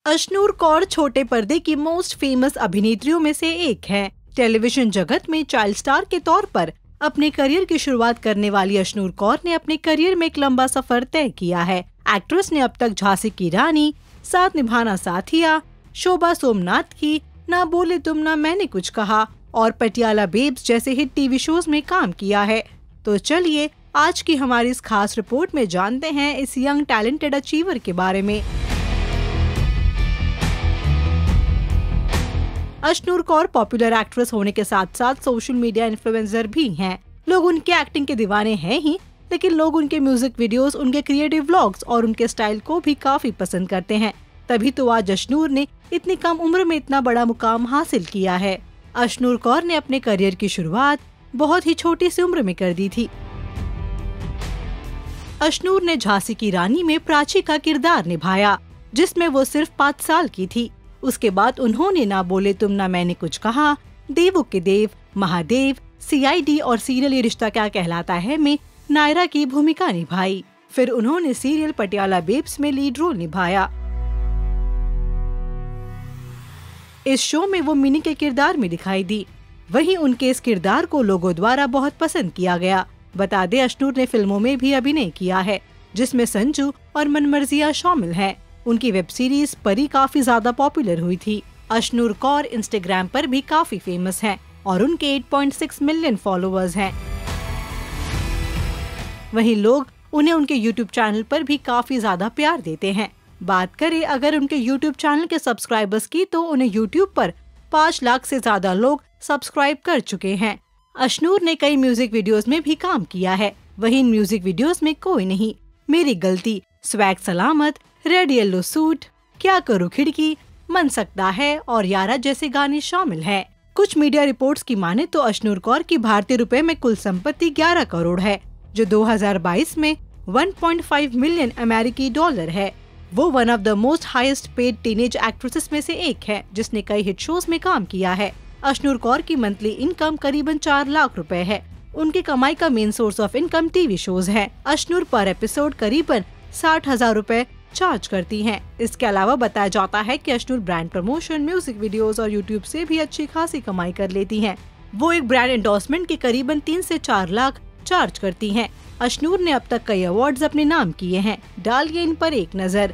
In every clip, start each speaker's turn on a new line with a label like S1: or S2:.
S1: अशनूर कौर छोटे पर्दे की मोस्ट फेमस अभिनेत्रियों में से एक है। टेलीविजन जगत में चाइल्ड स्टार के तौर पर अपने करियर की शुरुआत करने वाली अशनूर कौर ने अपने करियर में एक लंबा सफर तय किया है। एक्ट्रेस ने अब तक झांसी की रानी, साथ निभाना साथिया, शोभा सोमनाथ की ना बोले तुम ना मैंने कुछ कहा और पटियाला बेब्स जैसे हिट टीवी शोज में काम किया है। तो चलिए आज की हमारी इस खास रिपोर्ट में जानते हैं इस यंग टैलेंटेड अचीवर के बारे में। अशनूर कौर पॉपुलर एक्ट्रेस होने के साथ साथ सोशल मीडिया इन्फ्लुएंसर भी हैं। लोग उनके एक्टिंग के दीवाने हैं ही, लेकिन लोग उनके म्यूजिक वीडियोस, उनके क्रिएटिव व्लॉग्स और उनके स्टाइल को भी काफी पसंद करते हैं। तभी तो आज अशनूर ने इतनी कम उम्र में इतना बड़ा मुकाम हासिल किया है। अशनूर कौर ने अपने करियर की शुरुआत बहुत ही छोटी सी उम्र में कर दी थी। अशनूर ने झांसी की रानी में प्राची का किरदार निभाया, जिसमें वो सिर्फ 5 साल की थी। उसके बाद उन्होंने ना बोले तुम ना मैंने कुछ कहा, देवों के देव, महादेव, CID और सीरियल ये रिश्ता क्या कहलाता है में नायरा की भूमिका निभाई। फिर उन्होंने सीरियल पटियाला बेब्स में लीड रोल निभाया। इस शो में वो मिनी के किरदार में दिखाई दी। वहीं उनके इस किरदार को लोगों द्वारा बहुत पसंद किया गया। बता दें अशनूर ने फिल्मों में भी अभिनय किया है, जिसमें संजू और मनमर्जिया शामिल हैं। उनकी वेब सीरीज परी काफी ज्यादा पॉपुलर हुई थी। अशनूर कौर इंस्टाग्राम पर भी काफी फेमस हैं और उनके 8.6 मिलियन फॉलोअर्स हैं। वहीं लोग उन्हें उनके यूट्यूब चैनल पर भी काफी ज्यादा प्यार देते हैं। बात करें अगर उनके यूट्यूब चैनल के सब्सक्राइबर्स की, तो उन्हें यूट्यूब पर 5 लाख से ज्यादा लोग सब्सक्राइब कर चुके हैं। अशनूर ने कई म्यूजिक वीडियोस में भी काम किया है। वहीं इन म्यूजिक वीडियोस में कोई नहीं, मेरी गलती, स्वैग सलामत, रेड येलो सूट, क्या करूँ खिड़की, मन सकता है और यारा जैसे गाने शामिल हैं। कुछ मीडिया रिपोर्ट्स की माने तो अशनूर कौर की भारतीय रुपए में कुल संपत्ति 11 करोड़ है, जो 2022 में 1.5 मिलियन अमेरिकी डॉलर है। वो one of the most highest paid teenage actresses में से एक है, जिसने कई हिट शोज में काम किया है। अशनूर कौर की मंथली इनकम करीबन 4 लाख रुपए है। उनकी कमाई का main source of income TV shows है। अशनूर पर एपिसोड करीबन 60,000 रुपए चार्ज करती हैं। इसके अलावा बताया जाता है कि Ashnoor brand promotion, music videos और यूट्यूब से भी अच्छी खासी कमाई कर लेती हैं। वो एक ब्रांड एंडोर्समेंट के करीबन 3 से 4 लाख चार्ज करती हैं। अशनूर ने अब तक कई अवार्ड्स अपने नाम किए हैं। डालिए इन पर एक नजर।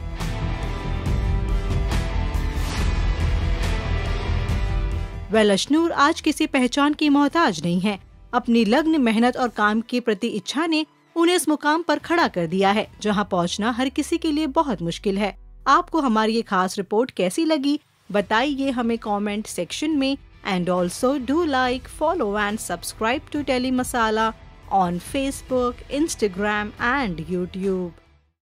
S1: अशनूर आज किसी पहचान की मोहताज नहीं है। अपनी लगन, मेहनत और काम के प्रति इच्छा ने उन्हें इस मुकाम पर खड़ा कर दिया है, जहां पहुंचना हर किसी के लिए बहुत मुश्किल है। आपको हमारी ये खास रिपोर्ट कैसी लगी, बताइए हमें कमेंट सेक्शन में। And also do like, follow and subscribe to telly masala on Facebook, Instagram and YouTube.